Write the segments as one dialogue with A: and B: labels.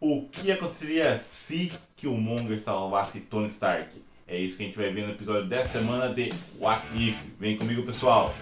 A: O que aconteceria se Killmonger salvasse Tony Stark? É isso que a gente vai ver no episódio dessa semana de What If. Vem comigo, pessoal!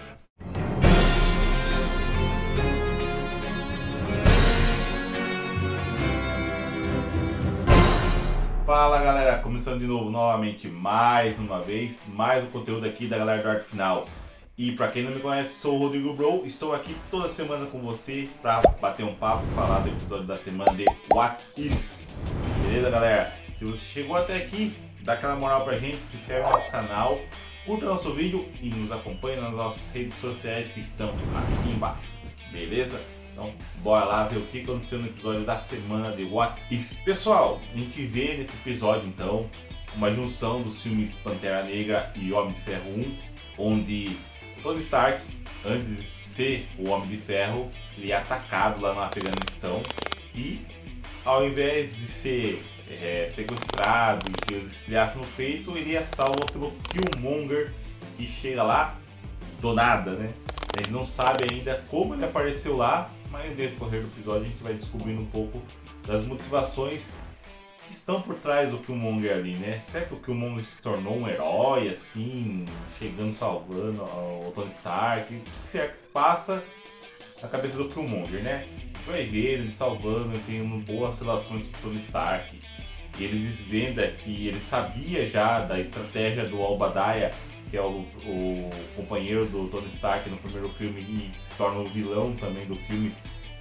A: Fala, galera, começando de novo, novamente, mais uma vez, mais um conteúdo aqui da galera do Arte Final. E para quem não me conhece, sou o Rodrigo Bro, estou aqui toda semana com você para bater um papo e falar do episódio da semana de What If. Beleza, galera? Se você chegou até aqui, dá aquela moral pra gente, se inscreve no nosso canal, curta nosso vídeo e nos acompanhe nas nossas redes sociais que estão aqui embaixo. Beleza? Então, bora lá ver o que aconteceu no episódio da semana de What If. Pessoal, a gente vê nesse episódio, então, uma junção dos filmes Pantera Negra e Homem de Ferro 1, onde Tony Stark, antes de ser o Homem de Ferro, ele é atacado lá no Afeganistão e, ao invés de ser sequestrado e ter os estilhaços no peito, ele é salvo pelo Killmonger, que chega lá do nada, né? A gente não sabe ainda como ele apareceu lá, mas no decorrer do episódio a gente vai descobrindo um pouco das motivações que estão por trás do Killmonger ali, né? Será que o Killmonger se tornou um herói, assim, chegando, salvando o Tony Stark? O que será que passa na cabeça do Killmonger, né? A gente vai ver ele salvando, ele tendo boas relações com o Tony Stark. E ele desvenda que ele sabia já da estratégia do Obadiah, que é o companheiro do Tony Stark no primeiro filme e se torna o vilão também do filme,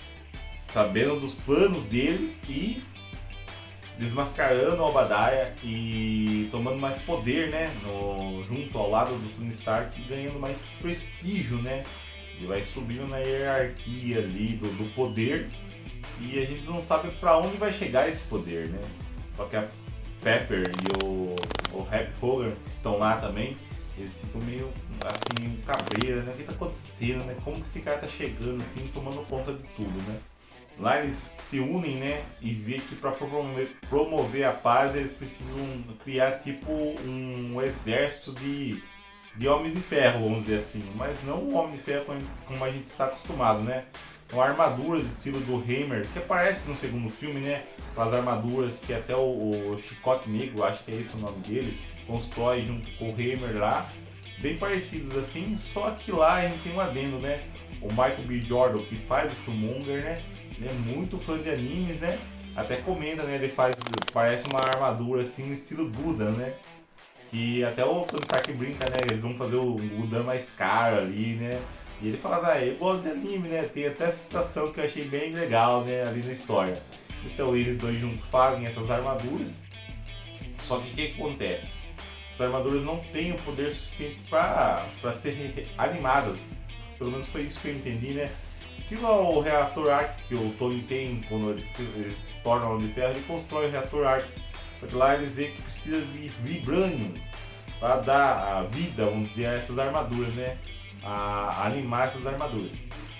A: sabendo dos planos dele e desmascarando o Obadiah e tomando mais poder, né, junto ao lado do Tony Stark e ganhando mais prestígio, né? Ele vai subindo na hierarquia ali do poder e a gente não sabe para onde vai chegar esse poder, né? Só que a Pepper e o Happy Hogan, que estão lá também, eles ficam meio assim, cabreira, né? O que tá acontecendo, né? Como que esse cara tá chegando assim, tomando conta de tudo, né? Lá eles se unem, né? E vê que para promover a paz eles precisam criar tipo um exército de homens de ferro, vamos dizer assim. Mas não um homem de ferro como a gente está acostumado, né? São armaduras estilo do Hammer, que aparece no segundo filme, né? Aquelas armaduras que até o Chicote Negro, acho que é esse o nome dele, constrói junto com o Hammer lá. Bem parecidos assim, só que lá a gente tem um adendo, né? O Michael B. Jordan, que faz o Killmonger, né? Ele é muito fã de animes, né? Até comenta, né? Ele parece uma armadura assim no estilo Gundam, né? Que até o Tony Stark brinca, né? Eles vão fazer o Gundam mais caro ali, né? E ele fala, eu gosto de anime, né? Tem até essa situação que eu achei bem legal, né? Ali na história. Então eles dois juntos fazem essas armaduras. Só que o que acontece? Essas armaduras não têm o poder suficiente para ser animadas. Pelo menos foi isso que eu entendi, né? Estilo o reator Arc que o Tony tem quando ele se torna Homem de Ferro, ele constrói o reator Arc. Porque lá eles veem que precisa de vibranium para dar a vida, vamos dizer, a essas armaduras, né? A animar essas armaduras.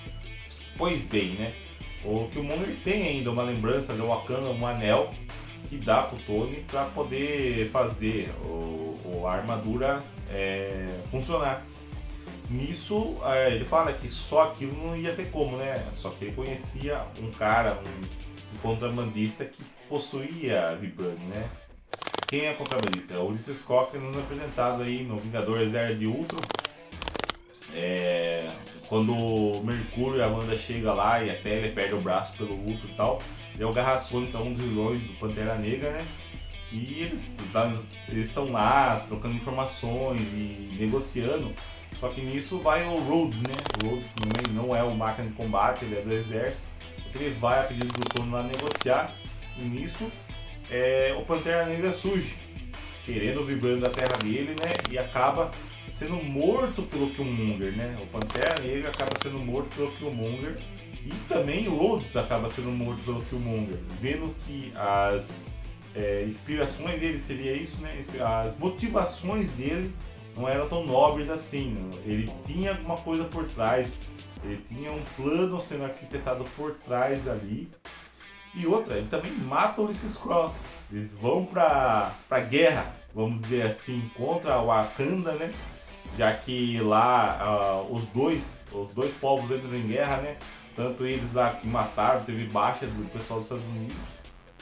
A: Pois bem, né? O Killmonger tem ainda uma lembrança de Wakanda, um anel que dá pro Tony para poder fazer a armadura funcionar. Nisso, ele fala que só aquilo não ia ter como, né? Só que ele conhecia um cara, um contrabandista que possuía Vibranium, né? Quem é contrabandista? É o Ulysses Cocker, nos apresentado aí no Vingadores Era de Ultron. Quando o Mercúrio e a Wanda chegam lá e até ele perde o braço pelo Ultron e tal, ele é o Garra Sônica, um dos vilões do Pantera Negra, né? E eles estão lá trocando informações e negociando. Só que nisso vai o Rhodes, né? O Rhodes também não é o máquina de combate, ele é do exército. Ele vai a pedido do Tony lá negociar. E nisso o Pantera Negra surge, querendo o vibrando da terra dele, né? E acaba sendo morto pelo Killmonger, né? O Pantera Negra acaba sendo morto pelo Killmonger. E também o Rhodes acaba sendo morto pelo Killmonger. Vendo que as inspirações dele seria isso, né? As motivações dele não eram tão nobres assim, né? Ele tinha alguma coisa por trás, ele tinha um plano sendo arquitetado por trás ali. E outra, ele também mata o Ulysses Crow. Eles vão pra guerra, vamos dizer assim, contra o Wakanda, né? Já que lá os dois povos entram em guerra, né? Tanto eles lá que mataram, teve baixa do pessoal dos Estados Unidos,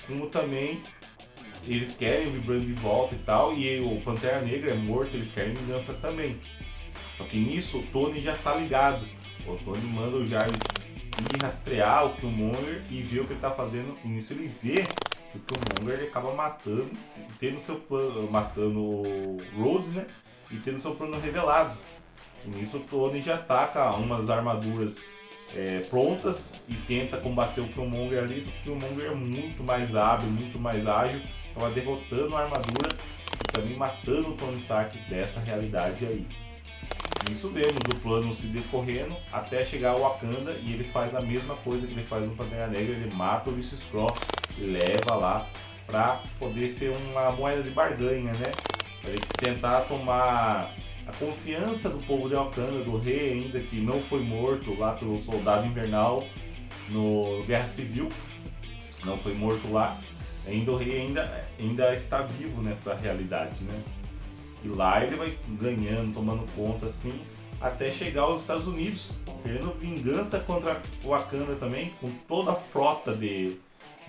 A: como também eles querem o Vibranium de volta e tal, e o Pantera Negra é morto, eles querem vingança também. Só que nisso o Tony já tá ligado. O Tony manda o Jarvis ir rastrear o Killmonger e ver o que ele tá fazendo. E nisso ele vê que o Killmonger ele acaba matando, tendo seu plano, matando o Rhodes, né? E tendo seu plano revelado. E nisso o Tony já ataca uma das armaduras prontas e tenta combater o Killmonger ali. Só que o Killmonger é muito mais hábil, muito mais ágil, acaba derrotando a armadura e também matando o Tony Stark dessa realidade aí. Isso vemos o plano se decorrendo até chegar ao Wakanda, e ele faz a mesma coisa que ele faz no Pantera Negra. Ele mata o Ulysses Klaue e leva lá para poder ser uma moeda de barganha, né? Para ele tentar tomar a confiança do povo de Wakanda, do rei ainda, que não foi morto lá pelo Soldado Invernal no Guerra Civil, não foi morto lá. Ainda o rei ainda está vivo nessa realidade, né? E lá ele vai ganhando, tomando conta assim, até chegar aos Estados Unidos, querendo vingança contra o Wakanda também, com toda a frota de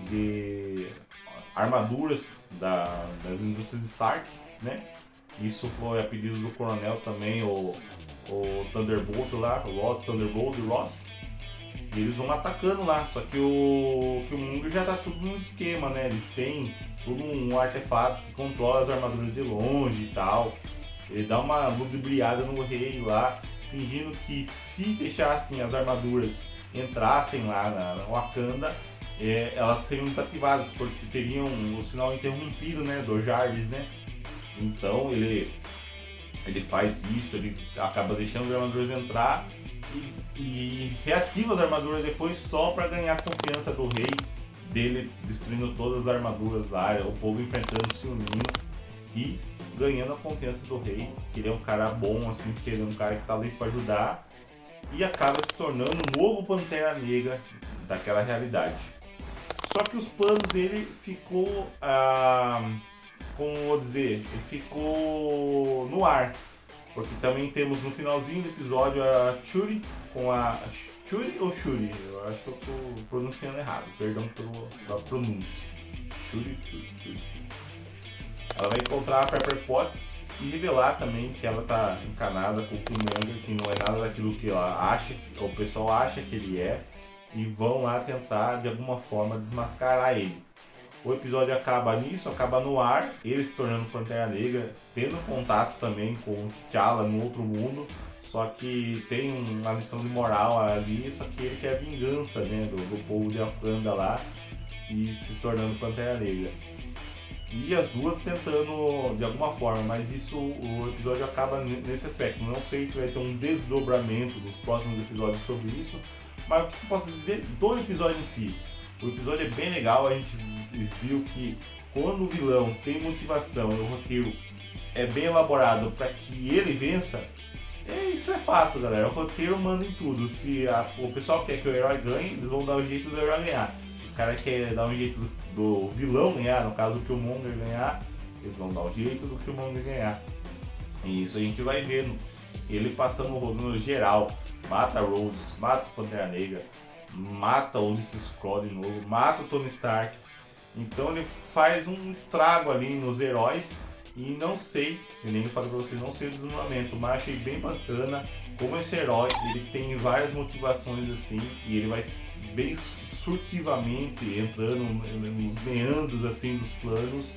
A: armaduras das indústrias Stark, né? Isso foi a pedido do coronel também, o Thunderbolt lá, o Ross, Thunderbolt e Ross. E eles vão atacando lá, só que o Killmonger já tá tudo no esquema, né? Ele tem todo um artefato que controla as armaduras de longe e tal. Ele dá uma ludibriada no rei lá, fingindo que se deixassem as armaduras entrassem lá na Wakanda, elas seriam desativadas, porque teriam o sinal interrompido, né, do Jarvis, né? Então ele faz isso, ele acaba deixando as armaduras entrar e reativa as armaduras depois só para ganhar a confiança do rei, dele destruindo todas as armaduras lá, o povo enfrentando, se unindo e ganhando a confiança do rei, que ele é um cara bom, assim, que ele é um cara que tá ali para ajudar, e acaba se tornando o novo Pantera Negra daquela realidade. Só que os planos dele ficou, como vou dizer, ele ficou no ar, porque também temos no finalzinho do episódio a Shuri com a Shuri ou Shuri? Eu acho que eu tô pronunciando errado, perdão pela pronúncia. Shuri. Ela vai encontrar a Pepper Potts e revelar também que ela tá encanada com o Killmonger, que não é nada daquilo que ela acha, o pessoal acha que ele é, e vão lá tentar de alguma forma desmascarar ele. O episódio acaba nisso, acaba no ar, ele se tornando Pantera Negra, tendo contato também com o T'Challa no outro mundo, só que tem uma lição de moral ali, só que ele quer vingança, né, do povo de Wakanda lá, e se tornando Pantera Negra. E as duas tentando de alguma forma, mas isso, o episódio acaba nesse aspecto. Não sei se vai ter um desdobramento nos próximos episódios sobre isso, mas o que eu posso dizer do episódio em si? O episódio é bem legal, a gente viu que quando o vilão tem motivação e o roteiro é bem elaborado para que ele vença, isso é fato, galera. O roteiro manda em tudo. Se o pessoal quer que o herói ganhe, eles vão dar o jeito do herói ganhar. Os caras querem dar um jeito do vilão ganhar, no caso o Killmonger ganhar, eles vão dar o jeito do Killmonger ganhar. E isso a gente vai vendo. Ele passando o rodo geral, mata Rhodes, mata o Pantera Negra, mata o Ulysses Klaue de novo, mata o Tony Stark. Então ele faz um estrago ali nos heróis. E não sei, eu nem falei pra vocês, não sei o desmembramento, mas achei bem bacana como esse herói, ele tem várias motivações assim, e ele vai bem furtivamente entrando nos meandros assim dos planos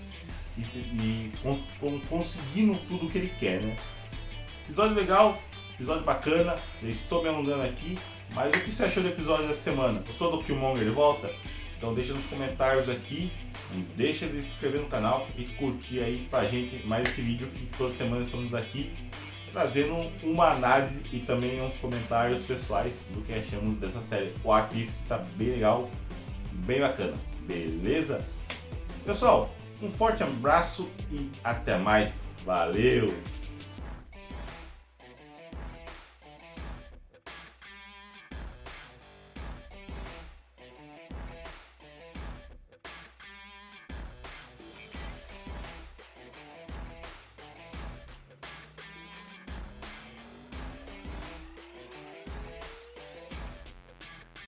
A: e conseguindo tudo que ele quer, né? Episódio legal, episódio bacana, eu estou me alongando aqui, mas o que você achou do episódio dessa semana? Gostou do Killmonger de volta? Então deixa nos comentários aqui, não deixa de se inscrever no canal e curtir aí pra gente mais esse vídeo que toda semana estamos aqui trazendo uma análise e também uns comentários pessoais do que achamos dessa série What If, que tá bem legal, bem bacana, beleza? Pessoal, um forte abraço e até mais, valeu!